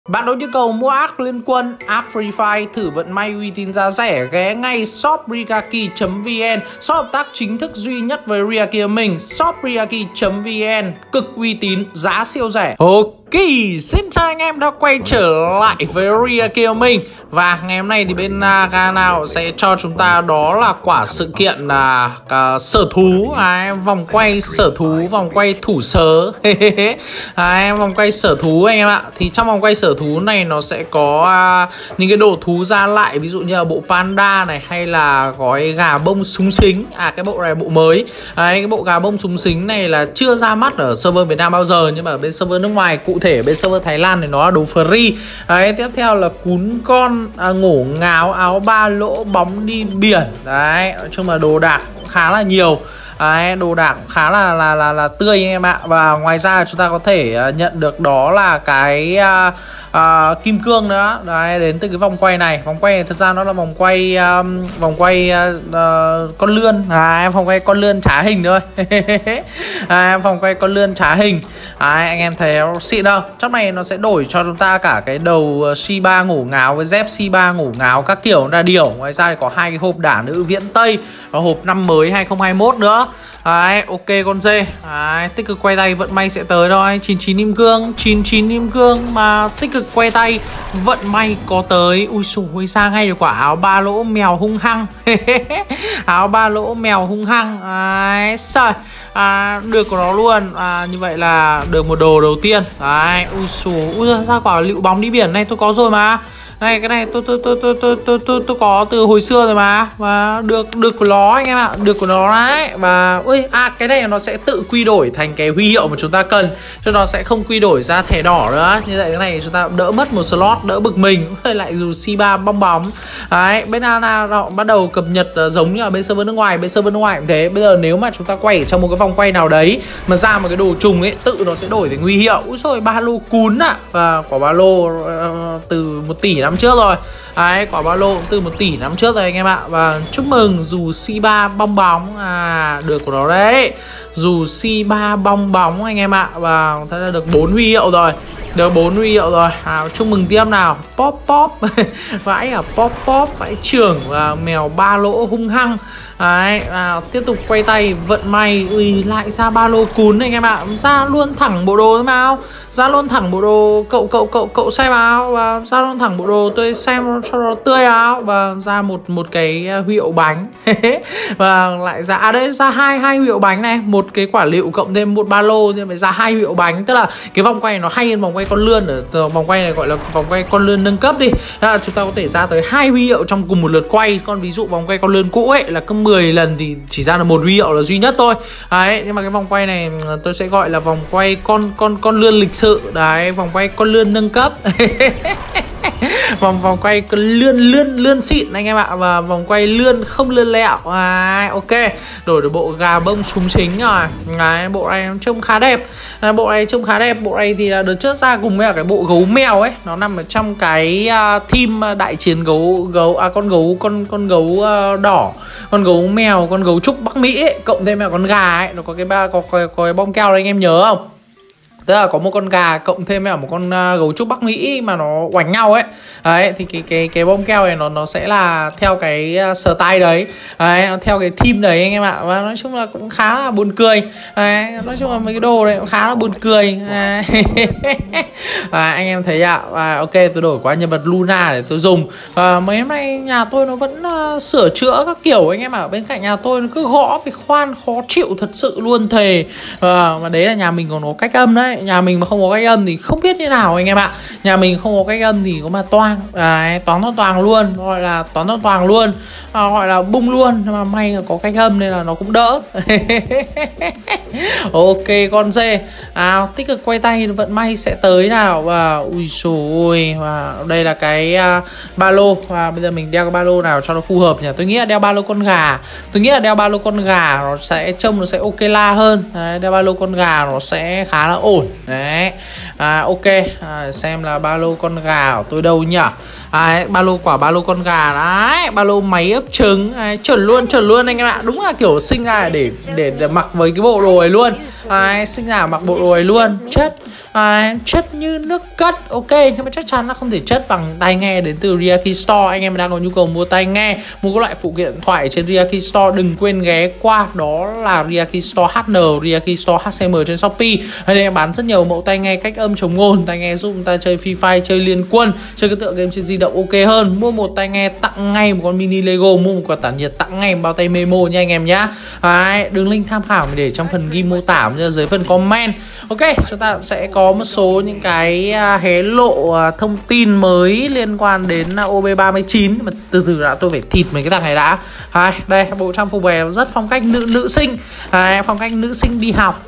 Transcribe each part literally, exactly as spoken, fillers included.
Bạn có nhu cầu mua ác liên quân, app Free Fire thử vận may uy tín giá rẻ, ghé ngay shop riaki chấm vn, shop hợp tác chính thức duy nhất với Riaki mình. Shop riaki chấm vn cực uy tín, giá siêu rẻ. Ok, xin chào anh em đã quay trở lại với Riaki mình. Và ngày hôm nay thì bên uh, Ganao sẽ cho chúng ta đó là quả sự kiện là uh, uh, sở thú, à, vòng quay sở thú, vòng quay thủ sớ. à, vòng quay sở thú anh em ạ. Thì trong vòng quay sở thú này nó sẽ có uh, những cái đồ thú ra lại, ví dụ như là bộ panda này, hay là gói gà bông súng xính. À cái bộ này bộ mới. Đấy, cái bộ gà bông súng xính này là chưa ra mắt ở server Việt Nam bao giờ, nhưng mà ở bên server nước ngoài, cụ thể ở bên server Thái Lan thì nó là đồ free. Đấy, tiếp theo là cún con, à, ngổ ngáo, áo ba lỗ, bóng đi biển. Đấy, nói chung là đồ đạc cũng khá là nhiều. Đấy, đồ đạc khá là là là là tươi anh em ạ. Và ngoài ra chúng ta có thể uh, nhận được đó là cái uh, uh, kim cương nữa. Đấy, đến từ cái vòng quay này. Vòng quay này thật ra nó là vòng quay um, vòng quay uh, uh, con lươn. À, vòng quay con lươn trá hình thôi. à, vòng quay con lươn trá hình. Đấy, anh em thấy nó xịn không? Trong này nó sẽ đổi cho chúng ta cả cái đầu Shiba ngổ ngáo với dép Shiba ngổ ngáo các kiểu ra điều. Ngoài ra thì có hai cái hộp đả nữ viễn Tây và hộp năm mới hai không hai mốt nữa. Đấy, ok con dê. Đấy, tích cực quay tay vận may sẽ tới thôi. chín mươi chín kim cương, chín mươi chín kim cương mà tích cực quay tay vận may có tới. Ui xồi, ra ngay được quả áo ba lỗ mèo hung hăng. Áo ba lỗ mèo hung hăng. Đấy, trời. À, được của nó luôn. À, như vậy là được một đồ đầu tiên. Đấy, ui xồi, ui ra quả lựu bóng đi biển này tôi có rồi mà. Này cái này tôi tôi tôi tôi tôi tôi tôi, tôi có từ hồi xưa rồi mà. Và được được của nó anh em ạ, được của nó đấy. Và ui à cái này nó sẽ tự quy đổi thành cái huy hiệu mà chúng ta cần, cho nó sẽ không quy đổi ra thẻ đỏ nữa. Như vậy cái này chúng ta đỡ mất một slot, đỡ bực mình. Lại dù Shiba bong bóng. Đấy, bên Ana họ bắt đầu cập nhật giống như ở bên server nước ngoài, bên server nước ngoài cũng thế. Bây giờ nếu mà chúng ta quay ở trong một cái vòng quay nào đấy mà ra một cái đồ trùng ấy, tự nó sẽ đổi thành huy hiệu. Úi rồi ba lô cún ạ. À. Và quả ba lô uh, từ một tỷ năm trước rồi. Đấy, quả ba lô cũng từ một tỷ năm trước rồi anh em ạ. Và chúc mừng dù Shiba bong bóng. À, được của nó đấy. Dù Shiba bong bóng anh em ạ. Và thế là được bốn huy hiệu rồi. Được bốn huy hiệu rồi. À, chúc mừng tiếp nào. Pop pop. Vãi à, pop pop, vãi trưởng và mèo ba lỗ hung hăng. Đấy, nào tiếp tục quay tay vận may. Ui, lại ra ba lô cún anh em ạ. Ra luôn thẳng bộ đồ thế nào. Ra luôn thẳng bộ đồ cậu cậu cậu cậu xem nào. Và ra luôn thẳng bộ đồ tôi xem cho nó tươi nào. Và ra một một cái huy hiệu bánh. Và lại ra à đấy, ra hai hai huy hiệu bánh này, một cái quả lựu cộng thêm một ba lô thì phải ra hai huy hiệu bánh. Tức là cái vòng quay nó hay hơn vòng quay con lươn. Ở vòng quay này gọi là vòng quay con lươn nâng cấp đi. Là chúng ta có thể ra tới hai huy hiệu trong cùng một lượt quay. Còn ví dụ vòng quay con lươn cũ ấy là cứ mười lần thì chỉ ra là một huy hiệu là duy nhất thôi. Đấy, nhưng mà cái vòng quay này tôi sẽ gọi là vòng quay con con con lươn lịch sự. Đấy, vòng quay con lươn nâng cấp. Vòng vòng quay lươn lươn lươn xịn anh em ạ. Và vòng quay lươn không lươn lẹo. À, ok, đổi được bộ gà bông súng xính rồi. Đấy, bộ này trông khá đẹp. À, bộ này trông khá đẹp. Bộ này thì là được trước ra cùng với cái bộ gấu mèo ấy, nó nằm ở trong cái uh, theme đại chiến gấu gấu à con gấu con con gấu uh, đỏ, con gấu mèo, con gấu trúc Bắc Mỹ ấy, cộng thêm là con gà ấy, nó có cái ba có, có, có cái bom keo đấy anh em nhớ không? Tức là có một con gà cộng thêm với một con uh, gấu trúc Bắc Mỹ mà nó oánh nhau ấy. Đấy, thì cái cái cái bom keo này nó nó sẽ là theo cái uh, style đấy. Đấy, nó theo cái theme đấy anh em ạ. Và nói chung là cũng khá là buồn cười. Đấy, nói chung là mấy cái đồ này cũng khá là buồn cười. À, anh em thấy ạ. À, ok, tôi đổi qua nhân vật Luna để tôi dùng. Và mấy hôm nay nhà tôi nó vẫn uh, sửa chữa các kiểu anh em ạ. Bên cạnh nhà tôi nó cứ gõ với khoan khó chịu thật sự luôn thề. À, mà đấy là nhà mình còn có cách âm đấy. Nhà mình mà không có cách âm thì không biết như nào anh em ạ. Nhà mình không có cách âm thì có mà toang. Đấy, toán nó toàn luôn, gọi là toán nó toàn luôn, à, gọi là bung luôn. Nhưng mà may là có cách âm nên là nó cũng đỡ. Ok con dê. À, tích cực quay tay vận may sẽ tới nào. Và ui xồi, và đây là cái uh, ba lô. Và bây giờ mình đeo cái ba lô nào cho nó phù hợp nhỉ. Tôi nghĩ là đeo ba lô con gà. Tôi nghĩ là đeo ba lô con gà nó sẽ trông nó sẽ ok la hơn. Đấy, đeo ba lô con gà nó sẽ khá là ổn. Đấy, à, ok, à, xem là ba lô con gà của tôi đâu nhỉ. Đấy, ba lô quả ba lô con gà đấy, ba lô máy ấp trứng đấy, chuẩn luôn chuẩn luôn anh em ạ. Đúng là kiểu sinh ra để để, để mặc với cái bộ đồ ấy luôn. Đấy, sinh ra mặc bộ đồ ấy luôn. Chất À, chất như nước cất, ok, nhưng mà chắc chắn là không thể chất bằng tai nghe đến từ Riaki Store. Anh em đang có nhu cầu mua tai nghe, mua các loại phụ kiện điện thoại trên Riaki Store, đừng quên ghé qua đó là Riaki Store hát en, Riaki Store hát xê em trên Shopee. Ở đây em bán rất nhiều mẫu tai nghe cách âm chống ngôn, tai nghe giúp chúng ta chơi Free Fire, chơi Liên Quân, chơi các tựa game trên di động ok hơn. Mua một tai nghe tặng ngay một con mini Lego, mua một quả tản nhiệt tặng ngay một bao tay memo nha anh em nhá. Đấy, đường link tham khảo mình để trong phần ghi mô tả cũng như dưới phần comment. Ok, chúng ta sẽ có một số những cái hé lộ thông tin mới liên quan đến O B ba mươi chín, mà từ từ đã tôi phải thịt mấy cái thằng này đã. Đây, đây bộ trang phục này rất phong cách nữ nữ sinh, đây, phong cách nữ sinh đi học.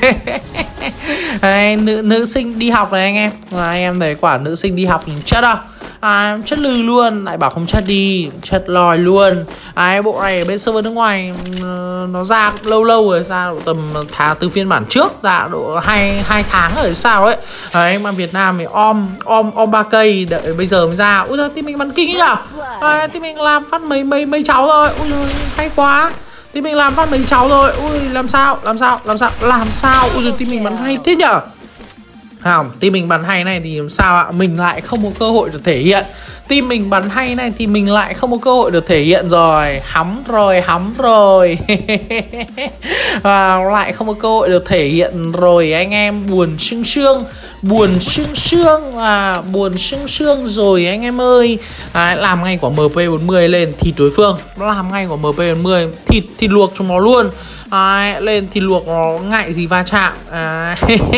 Đây, nữ nữ sinh đi học này anh em. Và anh em thấy quả nữ sinh đi học nhìn chất không? À, chất lừ luôn, lại bảo không chất đi, chất lòi luôn. À, bộ này ở bên server nước ngoài nó ra cũng lâu lâu rồi, ra độ tầm tháng từ phiên bản trước ra độ hai hai tháng rồi sao ấy. Đấy, mà Việt Nam thì om om om ba cây đợi bây giờ mới ra. Ui giời, team mình bắn kinh ấy nhở. À, team mình làm phát mấy mấy mấy cháu rồi. Ui giời, hay quá. Team mình làm phát mấy cháu rồi. Ui làm sao? Làm sao? Làm sao? Làm sao? Ui giời, team mình bắn hay thế nhở. Không, team mình bắn hay này thì làm sao ạ? Mình lại không có cơ hội được thể hiện. Team mình bắn hay này thì mình lại không có cơ hội được thể hiện rồi. Hắm rồi, hắm rồi. À, lại không có cơ hội được thể hiện rồi anh em. Buồn sương sương. Buồn sương sương à, buồn sương sương rồi anh em ơi. À, làm ngay quả M P bốn mươi lên thịt đối phương. Làm ngay quả M P bốn mươi thịt, thịt luộc chúng nó luôn. À, lên thì luộc nó ngại gì va chạm. À,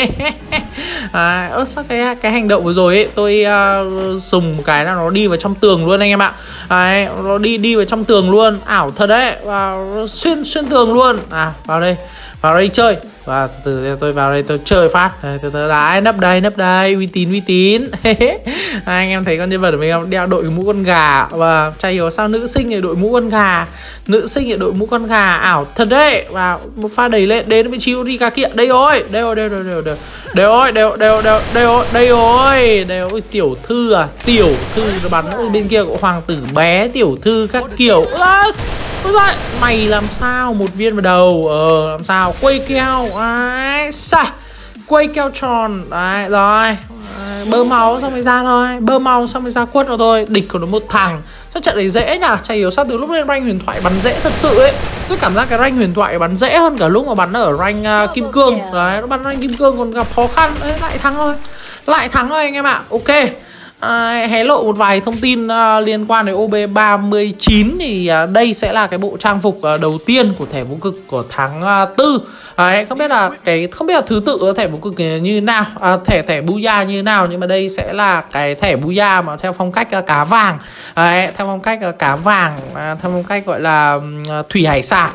à, ơ sao cái cái hành động vừa rồi ấy tôi uh, dùng một cái là nó đi vào trong tường luôn anh em ạ. Đấy, nó đi đi vào trong tường luôn, ảo thật đấy, và xuyên xuyên tường luôn. À, vào đây vào đây chơi. Và từ từ tôi vào đây tôi chơi phát. Đây, từ từ đấy, nấp đây nấp đây, uy tín uy tín. Anh em thấy con nhân vật của mình không, đeo đội cái mũ con gà. Và chả hiểu sao nữ sinh thì đội mũ con gà, nữ sinh thì đội mũ con gà, ảo thật đấy. Và một pha đẩy lên đến vị trí Rika kia. Đây rồi, đây rồi, đây rồi, đây rồi, đây rồi, đây rồi, đây rồi, đây rồi, đây rồi, đây rồi. Tiểu thư à, tiểu thư nó bắn bên kia của hoàng tử bé, tiểu thư các kiểu. Ôi giời, mày làm sao một viên vào đầu. Ờ làm sao quay keo. Đấy, sai quay keo tròn. Đấy rồi. Đấy, bơm máu xong mới ra thôi. Bơm máu xong mới ra quất vào thôi. Địch của nó một thằng. Sao trận này dễ nhỉ? Chả hiểu sao từ lúc lên rank huyền thoại bắn dễ thật sự ấy. Tôi cảm giác cái rank huyền thoại bắn dễ hơn cả lúc mà bắn ở rank uh, kim cương. Đấy, nó bắn rank kim cương còn gặp khó khăn. Đấy, lại thắng thôi. Lại thắng thôi anh em ạ. Ok. À, hé lộ một vài thông tin uh, liên quan đến O B ba mươi chín. Thì uh, đây sẽ là cái bộ trang phục uh, đầu tiên của thẻ vô cực của tháng uh, tư. Đấy, không biết là cái không biết là thứ tự thẻ vô cực như thế nào, à, thẻ thẻ Booyah như thế nào, nhưng mà đây sẽ là cái thẻ Booyah mà theo phong cách uh, cá vàng. Đấy, theo phong cách uh, cá vàng, uh, theo phong cách gọi là uh, thủy hải sản.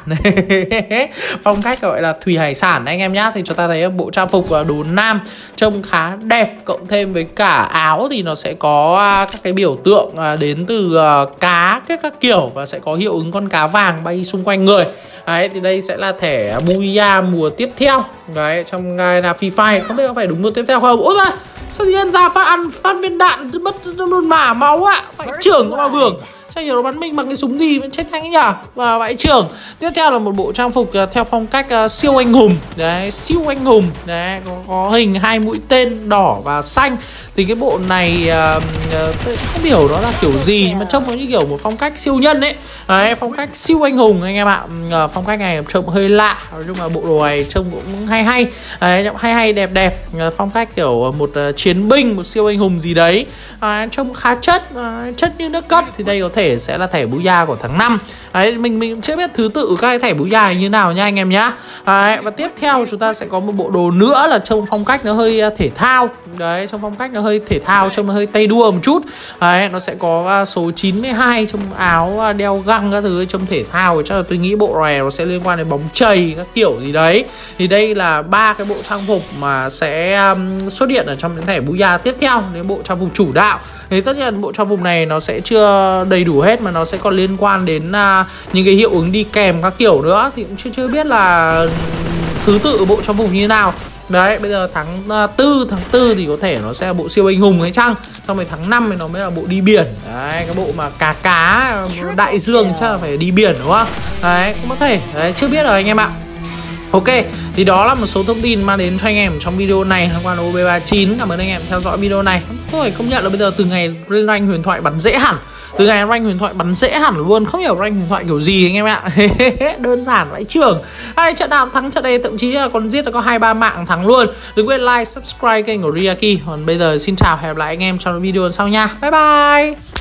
Phong cách gọi là thủy hải sản anh em nhá. Thì chúng ta thấy bộ trang phục uh, đồ nam trông khá đẹp, cộng thêm với cả áo thì nó sẽ có uh, các cái biểu tượng uh, đến từ uh, cá các các kiểu, và sẽ có hiệu ứng con cá vàng bay xung quanh người. Đấy, thì đây sẽ là thẻ Booyah mùa tiếp theo. Đấy, trong gai là Free Fire. Không biết có phải đúng mùa tiếp theo không? Ôi giời, sao tự nhiên ra phát ăn phát viên đạn mất luôn mả máu ạ. Phải trưởng vào vườn. Sao hiểu nó bắn mình bằng cái súng gì vẫn chết nhanh ấy nhỉ. Và vãi trưởng. Tiếp theo là một bộ trang phục uh, theo phong cách uh, siêu anh hùng. Đấy, siêu anh hùng. Đấy, có, có hình hai mũi tên đỏ và xanh. Thì cái bộ này uh, uh, tôi không hiểu nó là kiểu gì, nhưng mà trông nó như kiểu một phong cách siêu nhân ấy. Đấy, phong cách siêu anh hùng anh em ạ. Uh, phong cách này trông hơi lạ, nhưng mà bộ đồ này trông cũng hay hay. Đấy, hay hay đẹp đẹp. Uh, phong cách kiểu một uh, chiến binh, một siêu anh hùng gì đấy. Uh, trông khá chất, uh, chất như nước cất. Thì đây có thể sẽ là thẻ Booyah của tháng năm. Đấy, mình mình cũng chưa biết thứ tự các thẻ Booyah như nào nha anh em nhá. Đấy, và tiếp theo chúng ta sẽ có một bộ đồ nữa là trông phong cách nó hơi thể thao. Đấy, trong phong cách nó hơi thể thao, trông nó hơi tay đua một chút. Đấy, nó sẽ có số chín mươi hai trong áo đeo găng các thứ, trông thể thao. Chắc là tôi nghĩ bộ này nó sẽ liên quan đến bóng chày các kiểu gì đấy. Thì đây là ba cái bộ trang phục mà sẽ um, xuất hiện ở trong những thẻ Booyah tiếp theo, đến bộ trang phục chủ đạo. Thì tất nhiên bộ trang phục này nó sẽ chưa đầy đủ hết, mà nó sẽ còn liên quan đến uh, những cái hiệu ứng đi kèm các kiểu nữa. Thì cũng chưa chưa biết là thứ tự bộ trang phục như thế nào. Đấy, bây giờ tháng tư, tháng tư thì có thể nó sẽ là bộ siêu anh hùng hay chăng. Xong rồi tháng năm thì nó mới là bộ đi biển. Đấy, cái bộ mà cá cá đại dương chắc là phải đi biển đúng không? Đấy, cũng có thể. Đấy, chưa biết rồi anh em ạ. Ok, thì đó là một số thông tin mang đến cho anh em trong video này liên quan đến O B ba chín. Cảm ơn anh em theo dõi video này. Tôi công nhận là bây giờ từ ngày lên rank huyền thoại bắn dễ hẳn. Từ ngày rank huyền thoại bắn dễ hẳn luôn. Không hiểu rank huyền thoại kiểu gì anh em ạ. Đơn giản vãi chưởng. Hai trận nào thắng trận đây, thậm chí là còn giết là có hai ba mạng thắng luôn. Đừng quên like, subscribe kênh của Riaki. Còn bây giờ xin chào, hẹn gặp lại anh em trong video sau nha. Bye bye.